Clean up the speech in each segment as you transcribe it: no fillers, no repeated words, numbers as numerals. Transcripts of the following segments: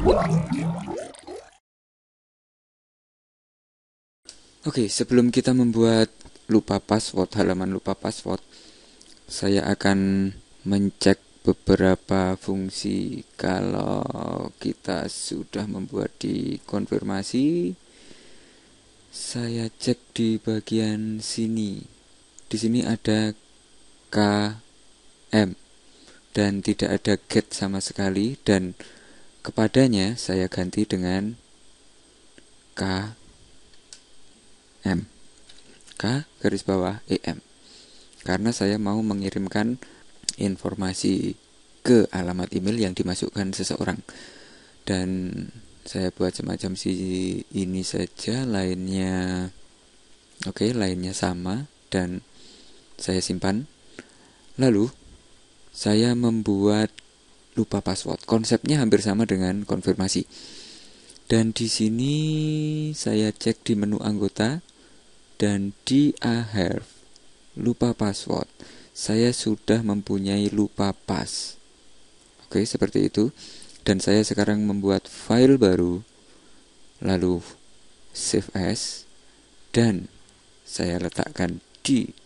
Oke, sebelum kita membuat lupa password, halaman lupa password, saya akan mencek beberapa fungsi. Kalau kita sudah membuat di konfirmasi, saya cek di bagian sini. Di sini ada KM dan tidak ada get sama sekali, dan kepadanya saya ganti dengan KM. K garis bawah EM, karena saya mau mengirimkan informasi ke alamat email yang dimasukkan seseorang. Dan saya buat semacam ini saja, lainnya lainnya sama, dan saya simpan. Lalu saya membuat lupa password. Konsepnya hampir sama dengan konfirmasi. Dan di sini saya cek di menu anggota, dan di akhir lupa password saya sudah mempunyai lupa pas. Oke, seperti itu. Dan saya sekarang membuat file baru, lalu save as, dan saya letakkan di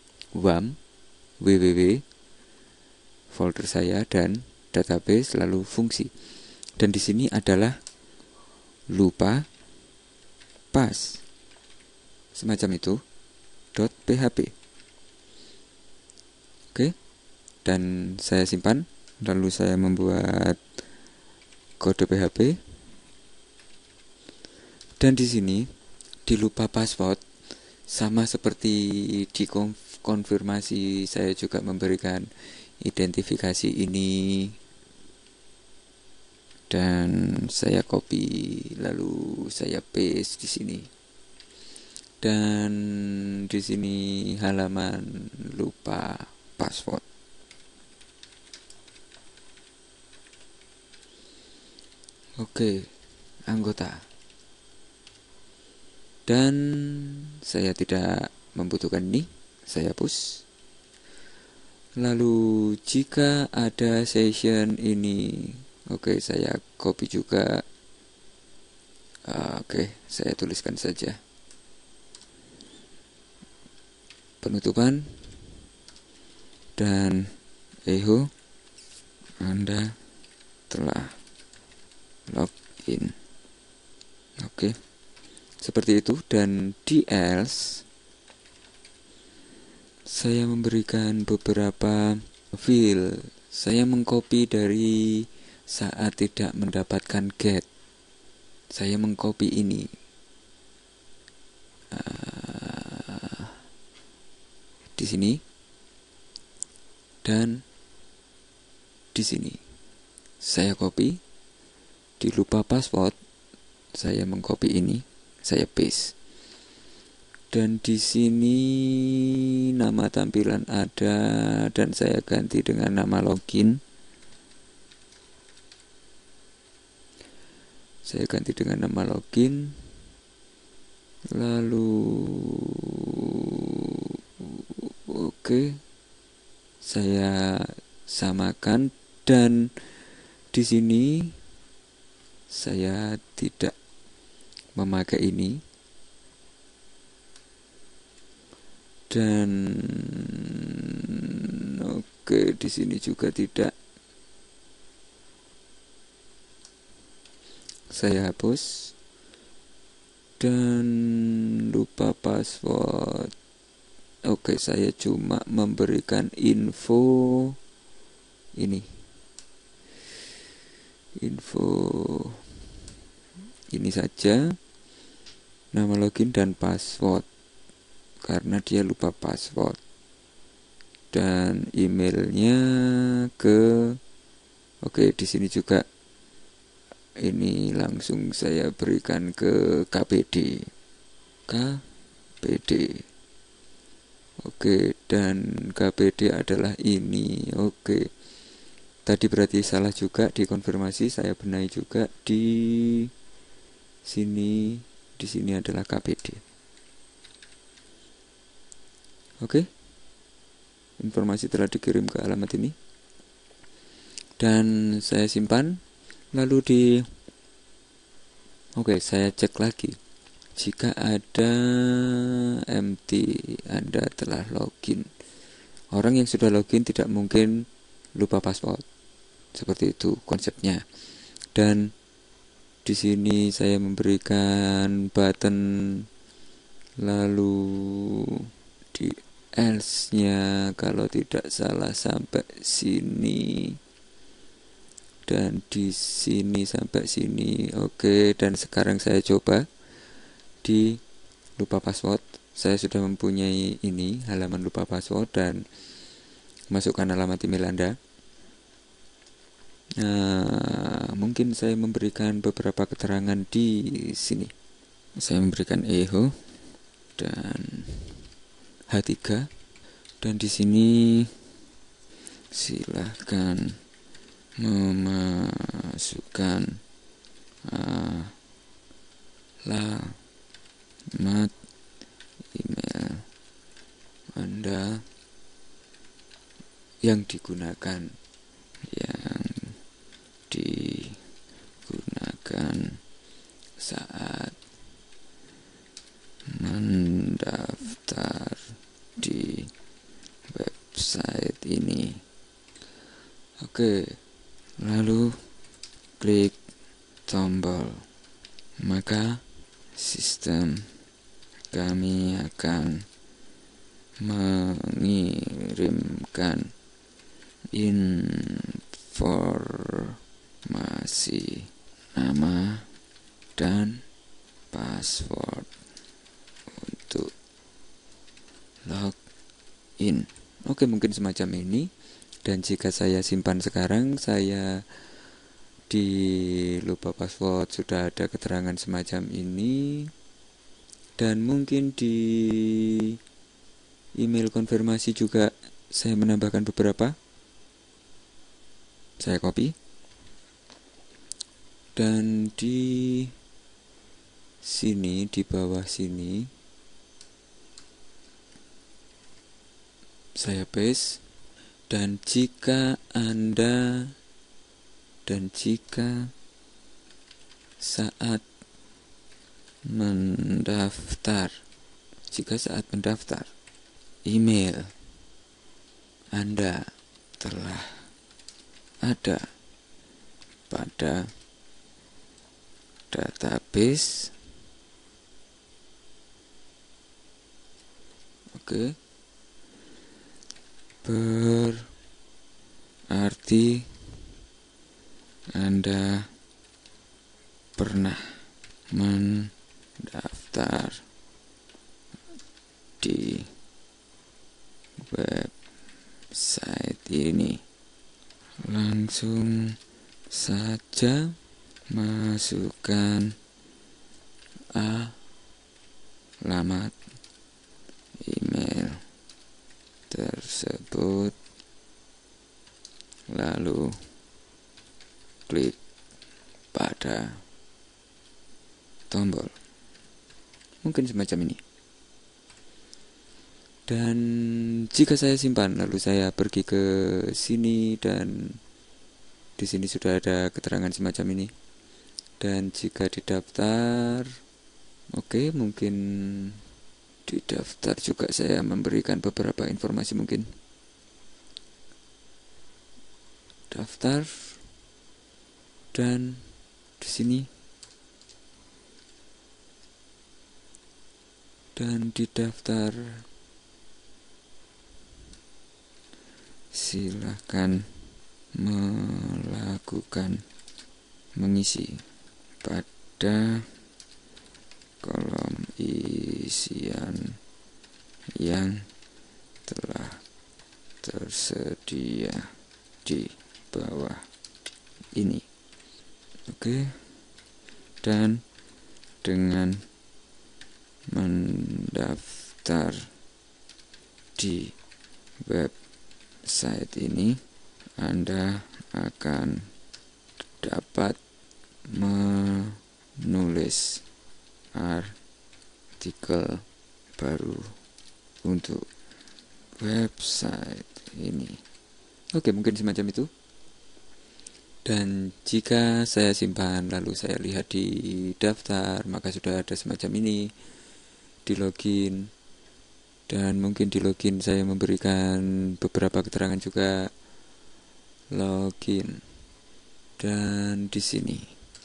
www folder saya dan database, lalu fungsi. Dan di sini adalah lupa pas, semacam itu, .php. Oke, dan saya simpan. Lalu saya membuat kode PHP. Dan di sini di lupa password, sama seperti di konfirmasi, saya juga memberikan identifikasi ini, dan saya copy lalu saya paste di sini. Dan di sini halaman lupa password. Oke, anggota. Dan saya tidak membutuhkan ini, saya hapus. Lalu jika ada session ini, saya copy juga. Saya tuliskan saja. Penutupan, dan Anda telah login. Seperti itu. Dan di else saya memberikan beberapa field. Saya mengcopy dari saat tidak mendapatkan get. Saya mengcopy ini. Di sini dan di sini saya copy. Di lupa password saya mengcopy ini, saya paste. Dan di sini nama tampilan ada, dan saya ganti dengan nama login. Saya ganti dengan nama login. Lalu saya samakan, dan di sini saya tidak memakai ini, dan di sini juga tidak. Saya hapus. Dan lupa password. Saya cuma memberikan info ini. Ini saja, nama login dan password, karena dia lupa password. Dan emailnya di sini juga ini langsung saya berikan ke KPD. Dan KPD adalah ini. Tadi berarti salah juga di konfirmasi, saya benahi juga di sini. Di sini adalah KPD. Informasi telah dikirim ke alamat ini, dan saya simpan. Lalu di Oke, saya cek lagi. Jika ada empty, Anda telah login. Orang yang sudah login tidak mungkin lupa password. Seperti itu konsepnya. Dan di sini saya memberikan button, lalu di else-nya kalau tidak salah sampai sini, dan di sini sampai sini. Oke, dan sekarang saya coba di lupa password. Saya sudah mempunyai ini halaman lupa password dan masukkan alamat email Anda. Mungkin saya memberikan beberapa keterangan di sini. Saya memberikan eho dan H3, dan di sini silahkan memasukkan alamat email Anda yang digunakan saat mendaftar di website ini. Oke, lalu klik tombol, maka sistem kami akan mengirimkan informasi nama dan password untuk login. Oke, mungkin semacam ini. Dan jika saya simpan sekarang, saya di lupa password sudah ada keterangan semacam ini. Dan mungkin di email konfirmasi juga saya menambahkan beberapa. Saya copy. Dan di sini, di bawah sini, saya paste. Dan jika saat mendaftar email Anda telah ada pada database, oke, berarti Anda pernah mendaftar di website ini. Langsung saja masukkan alamat email tersebut, lalu klik pada tombol. Mungkin semacam ini. Dan jika saya simpan, lalu saya pergi ke sini, dan di sini sudah ada keterangan semacam ini. Dan jika didaftar, oke, mungkin di daftar juga saya memberikan beberapa informasi mungkin. Daftar, dan di sini, dan di daftar silakan mengisi pada kolom isian yang telah tersedia di bawah ini. Oke. Dan dengan mendaftar di website ini, Anda akan dapat menulis artikel baru untuk website ini. Oke, mungkin semacam itu. Dan jika saya simpan lalu saya lihat di daftar, maka sudah ada semacam ini di login. Dan mungkin di login saya memberikan beberapa keterangan juga, login. Dan di sini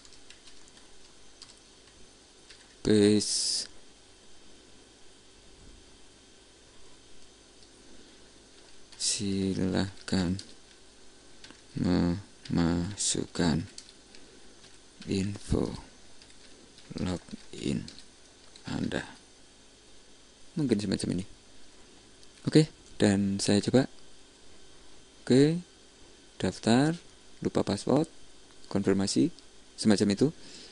paste, silahkan memasukkan info login Anda. Mungkin semacam ini. Oke, dan saya coba. Oke, daftar, lupa password, konfirmasi, semacam itu.